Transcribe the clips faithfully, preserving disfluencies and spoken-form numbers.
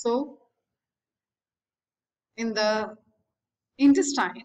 So in the intestine,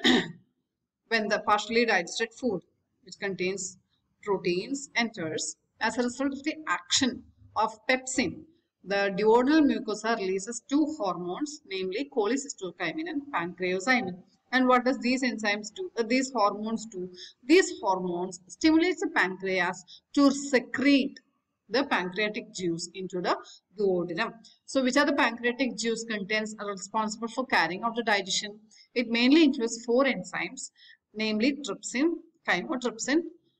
when the partially digested food which contains proteins enters, as a result of the action of pepsin, the duodenal mucosa releases two hormones, namely cholecystokinin and pancreozymin. And what does these enzymes do? Uh, these hormones do? These hormones stimulate the pancreas to secrete the pancreatic juice into the duodenum. So which are the pancreatic juice contents are responsible for carrying out the digestion? It mainly includes four enzymes, namely trypsin, chymotrypsin,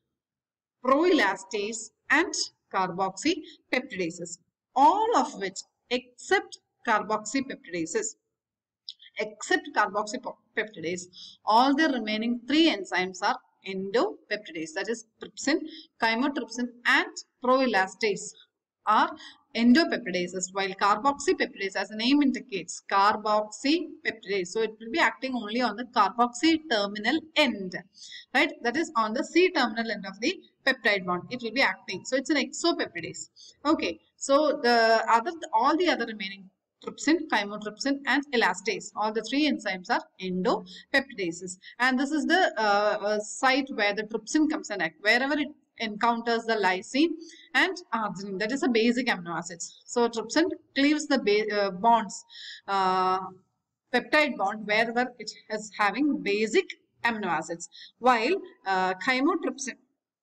proelastase and carboxypeptidases, all of which except carboxypeptidases except carboxypeptidase, all the remaining three enzymes are endopeptidase, that is trypsin, chymotrypsin and proelastase are endopeptidases, while carboxypeptidase, as the name indicates, carboxypeptidase, so it will be acting only on the carboxy terminal end, right? That is on the C terminal end of the peptide bond. It will be acting. So it's an exopeptidase. Okay. So the other, all the other remaining trypsin, chymotrypsin and elastase, all the three enzymes are endopeptidases. And this is the uh, uh, site where the trypsin comes and act. Wherever it encounters the lysine and arginine, that is a basic amino acids. So trypsin cleaves the uh, bonds, uh, peptide bond wherever it is having basic amino acids, while uh, chymotrypsin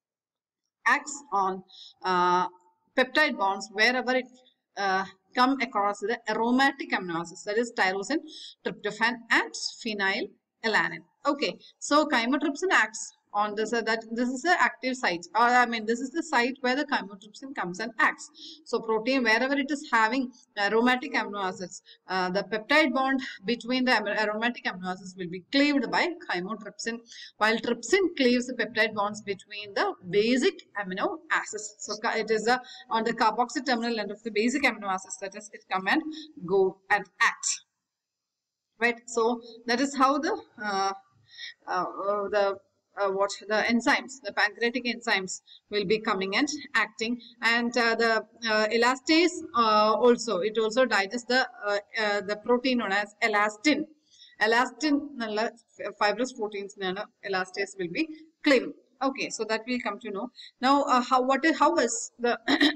acts on uh, peptide bonds wherever it uh, come across the aromatic amino acids, that is tyrosine, tryptophan and phenylalanine. Okay, so chymotrypsin acts on this, uh, that this is the active site, or I mean this is the site where the chymotrypsin comes and acts. So protein, wherever it is having aromatic amino acids, uh, the peptide bond between the aromatic amino acids will be cleaved by chymotrypsin, while trypsin cleaves the peptide bonds between the basic amino acids. So it is uh, on the carboxy terminal end of the basic amino acids, that is it come and go and act, right? So that is how the uh, uh, the Uh, what the enzymes, the pancreatic enzymes will be coming and acting, and uh, the uh, elastase uh, also, it also digests the uh, uh, the protein known as elastin. Elastin, fibrous proteins, elastase will be cleaved. Okay, so that we'll come to know. Now, uh, how what is how is the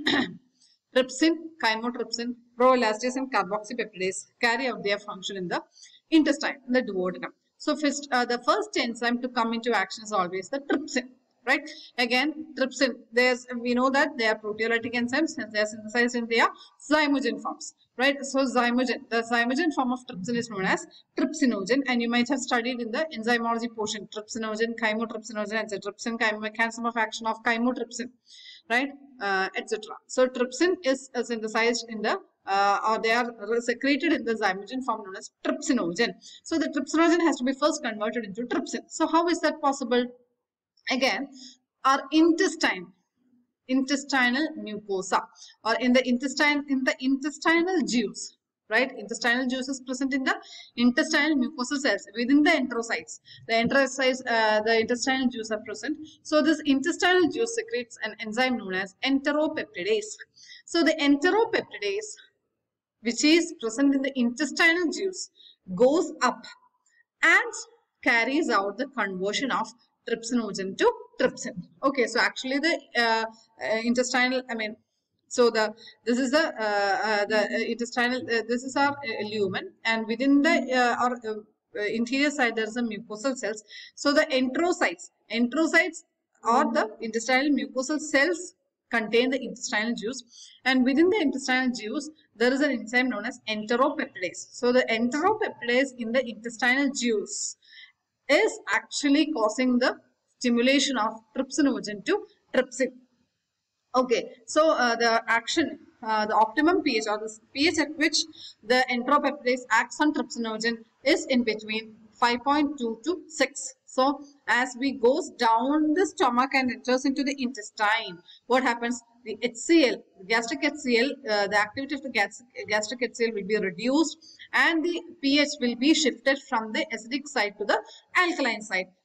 trypsin, chymotrypsin, proelastase and carboxypeptidase carry out their function in the intestine, in the duodenum? So first, uh, the first enzyme to come into action is always the trypsin, right? Again, trypsin, there's, we know that they are proteolytic enzymes and they are synthesized in their zymogen forms, right? So zymogen, the zymogen form of trypsin is known as trypsinogen, and you might have studied in the enzymology portion, trypsinogen, chymotrypsinogen, et cetera. Trypsin, mechanism of action of chymotrypsin, right? Uh, et cetera. So trypsin is uh, synthesized in the Uh, or they are secreted in the zymogen form known as trypsinogen. So the trypsinogen has to be first converted into trypsin. So how is that possible? Again, our intestine, intestinal mucosa, or in the intestine, in the intestinal juice, right? Intestinal juice is present in the intestinal mucosal cells within the enterocytes. The enterocytes, uh, the intestinal juice are present. So this intestinal juice secretes an enzyme known as enteropeptidase. So the enteropeptidase, which is present in the intestinal juice, goes up and carries out the conversion of trypsinogen to trypsin. Okay, so actually the uh, uh, intestinal, I mean, so the this is the uh, uh, the intestinal, uh, this is our uh, lumen, and within the uh, our uh, interior side there is a mucosal cells. So the enterocytes, enterocytes or the intestinal mucosal cells contain the intestinal juice, and within the intestinal juice there is an enzyme known as enteropeptidase. So the enteropeptidase in the intestinal juice is actually causing the stimulation of trypsinogen to trypsin. Okay, so uh, the action, uh, the optimum pH, or the pH at which the enteropeptidase acts on trypsinogen is in between five point two to six. So as we goes down the stomach and enters into the intestine, what happens? The H C l, the gastric H C l, uh, the activity of the gastric H C l will be reduced, and the pH will be shifted from the acidic side to the alkaline side.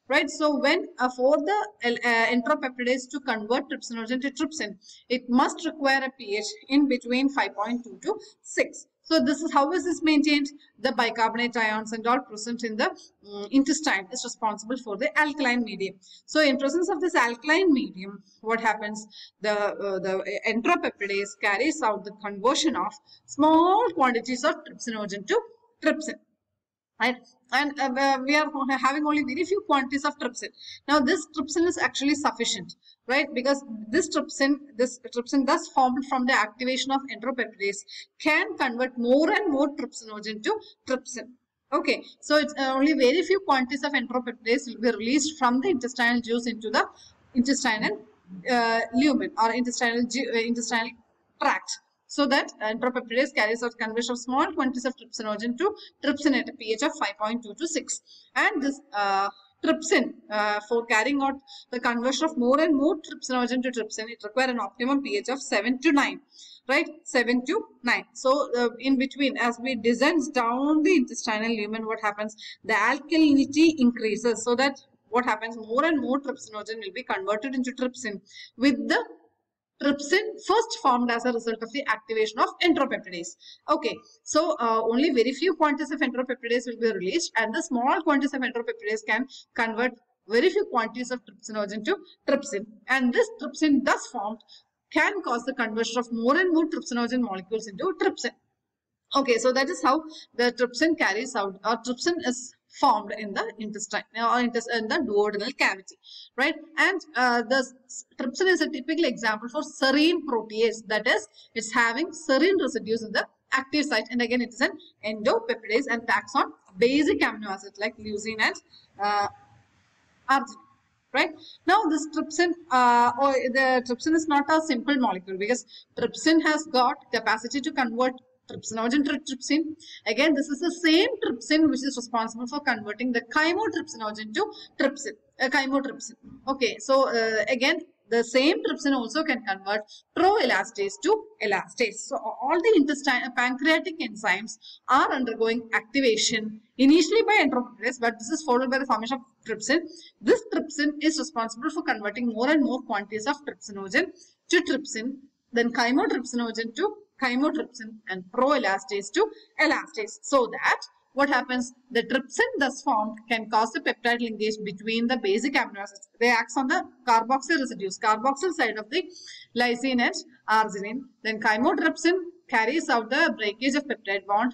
right? So when uh, for the uh, entropeptidase to convert trypsinogen to trypsin, it must require a pH in between five point two to six. So this is how is this maintained? The bicarbonate ions and all present in the um, intestine is responsible for the alkaline medium. So in presence of this alkaline medium, what happens? The uh, the entropeptidase carries out the conversion of small quantities of trypsinogen to trypsin. Right, and uh, we are having only very few quantities of trypsin. Now this trypsin is actually sufficient, right? Because this trypsin, this trypsin thus formed from the activation of entropeptidase can convert more and more trypsinogen to trypsin. Okay, so it's uh, only very few quantities of entropeptidase will be released from the intestinal juice into the intestinal uh, lumen or intestinal uh, intestinal tract. So that entropeptidase carries out conversion of small quantities of trypsinogen to trypsin at a pH of five point two to six. And this uh, trypsin, uh, for carrying out the conversion of more and more trypsinogen to trypsin, it requires an optimum pH of seven to nine. Right, seven to nine. So uh, in between, as we descends down the intestinal lumen, what happens? The alkalinity increases. So that what happens? More and more trypsinogen will be converted into trypsin with the trypsin first formed as a result of the activation of entropeptidase. Okay, so uh, only very few quantities of entropeptidase will be released, and the small quantities of entropeptidase can convert very few quantities of trypsinogen to trypsin, and this trypsin thus formed can cause the conversion of more and more trypsinogen molecules into trypsin. Okay, so that is how the trypsin carries out, or trypsin is formed in the intestine or in the duodenal cavity, right? And uh, the trypsin is a typical example for serine protease, that is, it's having serine residues in the active site, and again it is an endopeptidase and acts on basic amino acids like leucine and uh, arginine. Right, now this trypsin uh, or the trypsin is not a simple molecule, because trypsin has got capacity to convert trypsinogen to trypsin. Again, this is the same trypsin which is responsible for converting the chymotrypsinogen to trypsin, uh, chymotrypsin. Okay, so uh, again, the same trypsin also can convert proelastase to elastase. So all the intestine, uh, pancreatic enzymes are undergoing activation initially by entropeptidase, but this is followed by the formation of trypsin. This trypsin is responsible for converting more and more quantities of trypsinogen to trypsin, then chymotrypsinogen to chymotrypsin, and proelastase to elastase. So that what happens, the trypsin thus formed can cause the peptide linkage between the basic amino acids. They act on the carboxyl residues, carboxyl side of the lysine and arginine. Then chymotrypsin carries out the breakage of peptide bond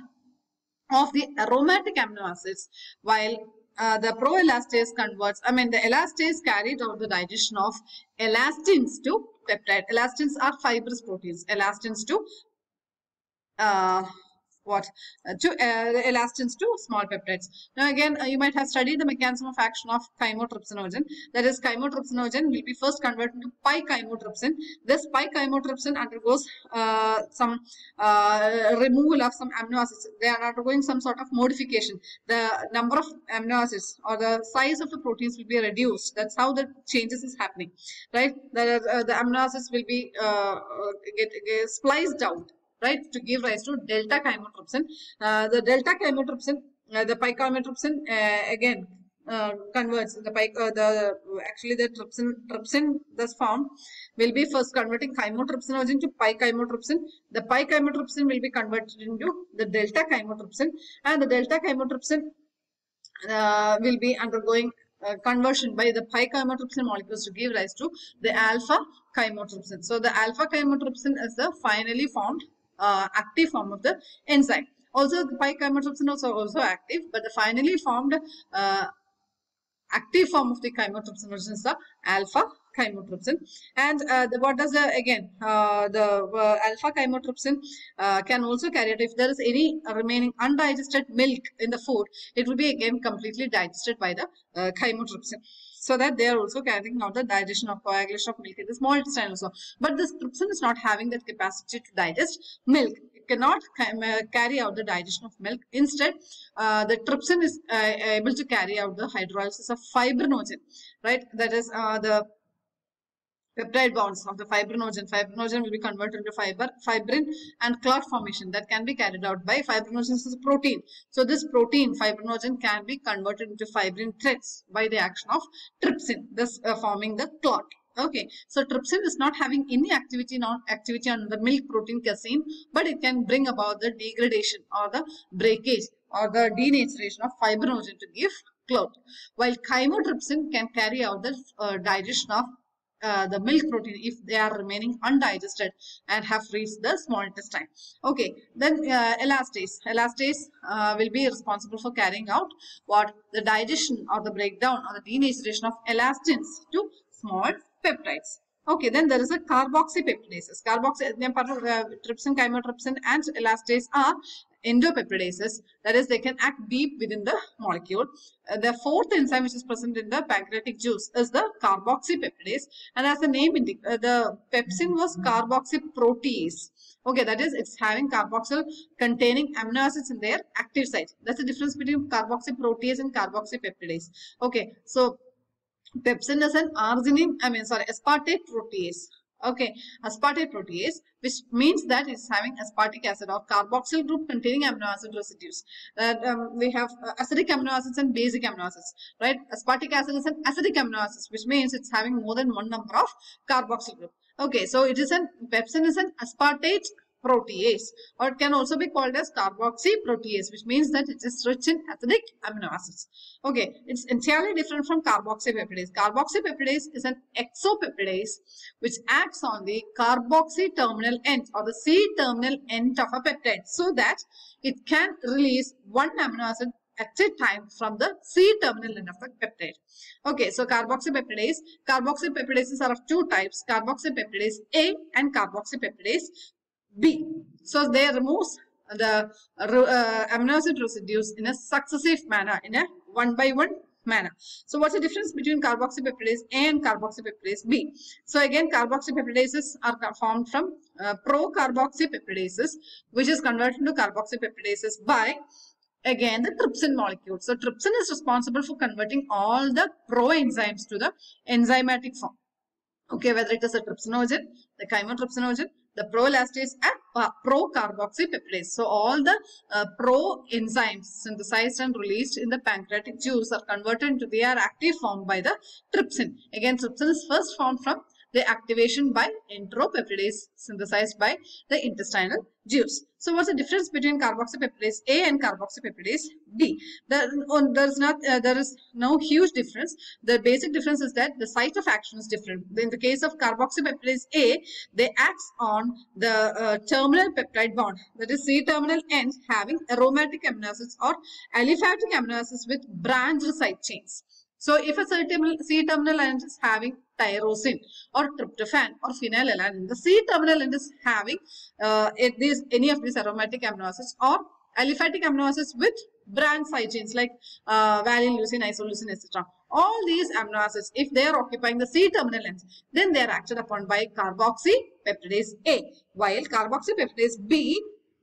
of the aromatic amino acids, while uh, the proelastase converts, I mean the elastase carried out the digestion of elastins to peptide. Elastins are fibrous proteins. Elastins to uh, what uh, to uh, elastins to small peptides. Now again, uh, you might have studied the mechanism of action of chymotrypsinogen. That is, chymotrypsinogen will be first converted to pi-chymotrypsin. This pi-chymotrypsin undergoes uh, some uh, removal of some amino acids. They are undergoing some sort of modification. The number of amino acids or the size of the proteins will be reduced. That's how the changes is happening, right? The, uh, the amino acids will be uh, get, get spliced out, right, to give rise to delta chymotrypsin. Uh, the delta chymotrypsin, uh, the pi chymotrypsin uh, again uh, converts the pi, uh, the actually the trypsin trypsin thus formed will be first converting chymotrypsinogen to pi chymotrypsin. The pi chymotrypsin will be converted into the delta chymotrypsin, and the delta chymotrypsin uh, will be undergoing Uh, conversion by the pi chymotrypsin molecules to give rise to the alpha chymotrypsin. So the alpha chymotrypsin is the finally formed uh, active form of the enzyme. Also the pi chymotrypsin also also active, but the finally formed uh, active form of the chymotrypsin is the alpha chymotrypsin. And uh, the, what does the again uh, the uh, alpha chymotrypsin uh, can also carry it if there is any remaining undigested milk in the food. It will be again completely digested by the uh, chymotrypsin, so that they are also carrying out the digestion of coagulation of milk in the small intestine also. But this trypsin is not having that capacity to digest milk. It cannot uh, carry out the digestion of milk. Instead, uh, the trypsin is uh, able to carry out the hydrolysis of fibrinogen, right? That is uh, the peptide bonds of the fibrinogen. Fibrinogen will be converted into fiber, fibrin, and clot formation that can be carried out by fibrinogen is a protein. So this protein, fibrinogen, can be converted into fibrin threads by the action of trypsin, thus uh, forming the clot. Okay, so trypsin is not having any activity, non activity on the milk protein casein, but it can bring about the degradation or the breakage or the denaturation of fibrinogen to give clot. While chymotrypsin can carry out the uh, digestion of Uh, the milk protein if they are remaining undigested and have reached the small intestine. Okay, then uh, elastase. Elastase uh, will be responsible for carrying out what? The digestion or the breakdown or the denaturation of elastins to small peptides. Okay, then there is a carboxypeptidases. Carboxy, uh, trypsin, chymotrypsin, and elastase are endopeptidases. That is, they can act deep within the molecule. Uh, the fourth enzyme which is present in the pancreatic juice is the carboxypeptidase. And as the name indicates, uh, the pepsin was carboxyprotease. Okay, that is, it's having carboxyl containing amino acids in their active site. That's the difference between carboxyprotease and carboxypeptidase. Okay, so pepsin is an arginine, I mean, sorry, aspartate protease. Okay, aspartate protease, which means that it's having aspartic acid or carboxyl group containing amino acid residues. Uh, um, we have uh, acidic amino acids and basic amino acids, right? Aspartic acid is an acidic amino acid, which means it's having more than one number of carboxyl group. Okay, so it is an pepsin is an aspartate protease, or it can also be called as carboxyprotease, which means that it is rich in acidic amino acids. Okay, it's entirely different from carboxypeptidase. Carboxypeptidase is an exopeptidase which acts on the carboxy terminal end or the C terminal end of a peptide, so that it can release one amino acid at a time from the C terminal end of the peptide. Okay, so carboxypeptidase. Carboxypeptidases are of two types, carboxypeptidase A and carboxypeptidase B. So they remove the uh, amino acid residues in a successive manner, in a one by one manner. So what's the difference between carboxypeptidase A and carboxypeptidase B? So again, carboxypeptidases are formed from uh, pro-carboxypeptidases, which is converted to carboxypeptidases by again the trypsin molecule. So trypsin is responsible for converting all the pro-enzymes to the enzymatic form. Okay, whether it is a trypsinogen, the chymotrypsinogen, the proelastase, and uh, pro-carboxypeptidase. So all the uh, pro-enzymes synthesized and released in the pancreatic juice are converted into their active form by the trypsin. Again, trypsin is first formed from the activation by entropeptidase synthesized by the intestinal juice. So what's the difference between carboxypeptidase A and carboxypeptidase B? There, there's not, uh, there is no huge difference. The basic difference is that the site of action is different. In the case of carboxypeptidase A, they act on the uh, terminal peptide bond, that is C terminal end, having aromatic amino acids or aliphatic amino acids with branched side chains. So if a C terminal end is having tyrosine or tryptophan or phenylalanine, the C terminal end is having uh, these, any of these aromatic amino acids or aliphatic amino acids with branched side chains like uh, valine, leucine, isoleucine, et cetera. All these amino acids, if they are occupying the C terminal ends, then they are acted upon by carboxypeptidase A, while carboxypeptidase B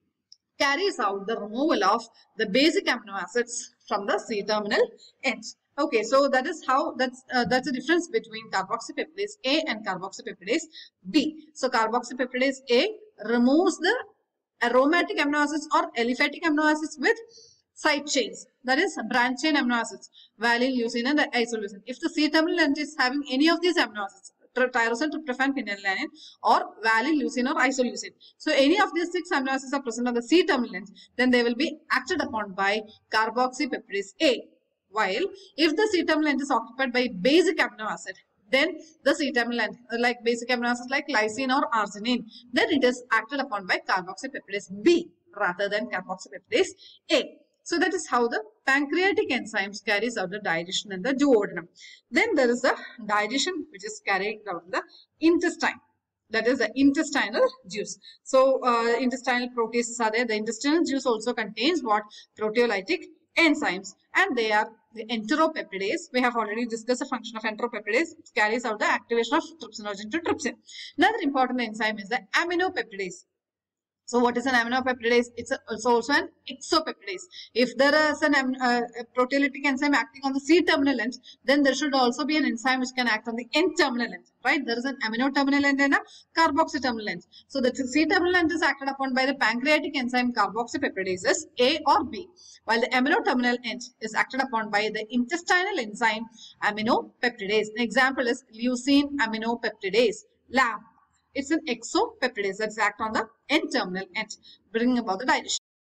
carries out the removal of the basic amino acids from the C terminal ends. Okay, so that is how that's uh, that's the difference between carboxypeptidase A and carboxypeptidase B. So carboxypeptidase A removes the aromatic amino acids or aliphatic amino acids with side chains, that is branch chain amino acids, valine, leucine, and isoleucine. If the C terminal end is having any of these amino acids, tyrosine, tryptophan, phenylalanine, or valine, leucine, or isoleucine, so any of these six amino acids are present on the C terminal end, then they will be acted upon by carboxypeptidase A. While if the C terminal end is occupied by basic amino acid, then the C terminal end, like basic amino acids like lysine or arginine, then it is acted upon by carboxypeptidase B rather than carboxypeptidase A. So that is how the pancreatic enzymes carries out the digestion in the duodenum. Then there is the digestion which is carried out in the intestine. That is the intestinal juice. So uh, intestinal proteases are there. The intestinal juice also contains what? Proteolytic enzymes, and they are the enteropeptidase. We have already discussed the function of enteropeptidase. It carries out the activation of trypsinogen to trypsin. Another important enzyme is the aminopeptidase. So what is an aminopeptidase? It's, a, it's also an exopeptidase. If there is an uh, proteolytic enzyme acting on the C-terminal end, then there should also be an enzyme which can act on the N-terminal end, right? There is an amino-terminal end and a carboxy-terminal end. So the C-terminal end is acted upon by the pancreatic enzyme carboxypeptidases, A or B, while the amino-terminal end is acted upon by the intestinal enzyme aminopeptidase. An example is leucine aminopeptidase, L A M. It's an exopeptidase that acts on the N-terminal end, bringing about the digestion.